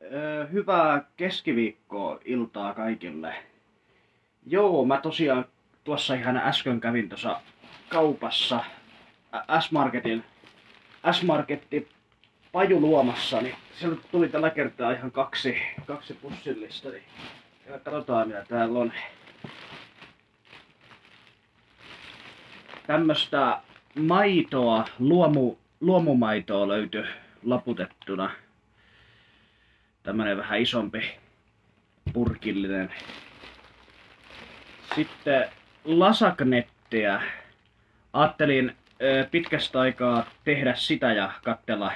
Hyvää keskiviikkoa iltaa kaikille. Joo, mä tosiaan tuossa ihan äsken kävin tuossa kaupassa S-Marketti pajuluomassa, niin sieltä tuli tällä kertaa ihan kaksi pussillista. Niin katsotaan mitä täällä on. Tämmöstä maitoa, luomumaitoa löytyi laputettuna. Tämmönen vähän isompi purkillinen. Sitten lasagnetteja. Ajattelin pitkästä aikaa tehdä sitä ja katsella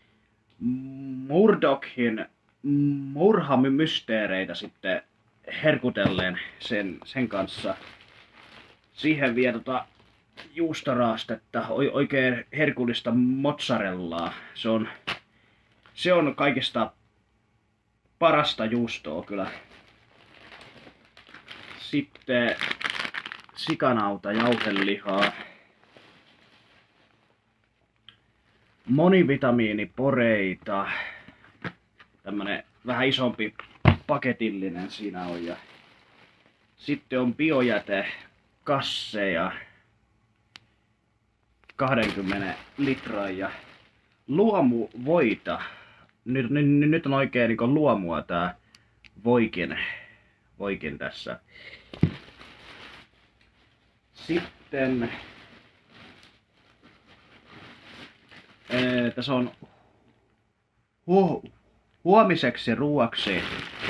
Murdochin murhamysteereitä sitten herkutelleen sen kanssa. Siihen vielä juustoraastetta, oikein herkullista mozzarellaa. Se on kaikista parasta juustoa kyllä. Sitten sikanauta jauhelihaa. Monivitamiiniporeita. Tämmönen vähän isompi paketillinen siinä on. Ja sitten on biojätekasseja. 20 litraa ja luomuvoita. Nyt on oikein niin luomua tää voikin tässä. Sitten tässä on huomiseksi ruuaksi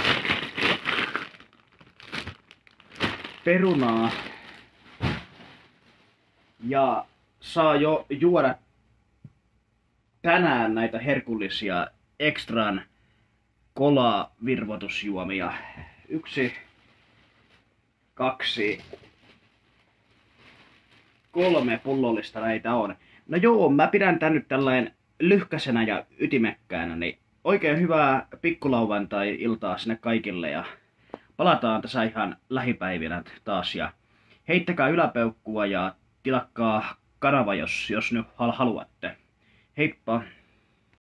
perunaa ja saa jo juoda tänään näitä herkullisia Extran kolavirvoitusjuomia. 1, 2, 3 pullollista näitä on. No joo, mä pidän tän nyt tällainen lyhkäsenä ja ytimekkäänä, niin oikein hyvää pikkulauantai-iltaa sinne kaikille ja palataan tässä ihan lähipäivinä taas ja heittäkää yläpeukkua ja tilakkaa kanava, jos nyt haluatte. Heippa!